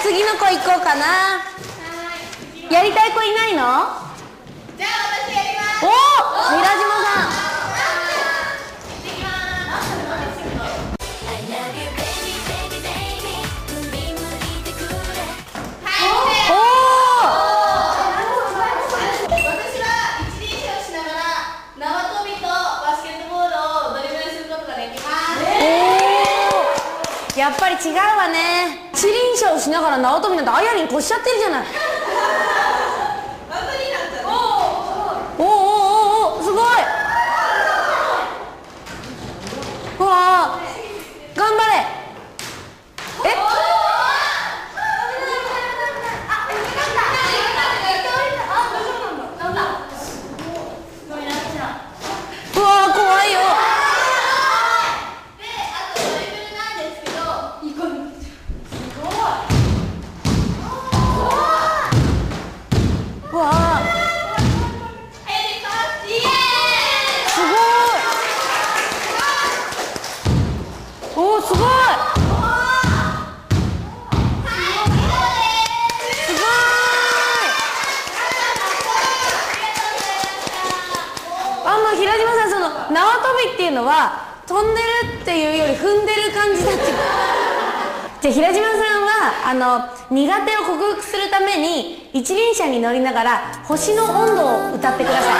次の子行こうかな。やりたい子いないの？ じゃあ私やります。 おお、平島さん。やっぱり違うわね。一輪車をしながら縄跳びなんてあやりん越しちゃってるじゃない。おおおおお、すごい。うわあ、頑張れ。え、うわあ、怖いよ。うわあ、すごい。おお、すごい。すごい。平島さん、その縄跳びっていうのは飛んでるっていうより踏んでる感じだって。じゃあ平島さんは苦手を克服するために一輪車に乗りながら「星の温度」を歌ってください。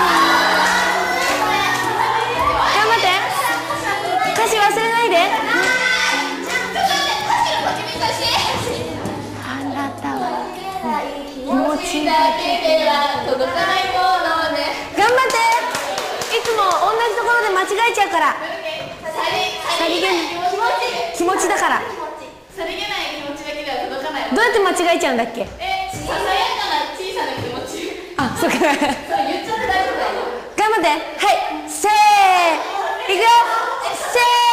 頑張って、歌詞忘れないで。あなたは気持ちだけでは届かないものね。頑張って。いつも同じところで間違えちゃうから。さりげない気持ちだから。 さりげない気持ちだけでは届かない。 どうやって間違えちゃうんだっけ？ ささやかな小さな気持ち。 あ、そっか。それ言っちゃって大丈夫だよ。 頑張って。 はい、せーいくよ。せー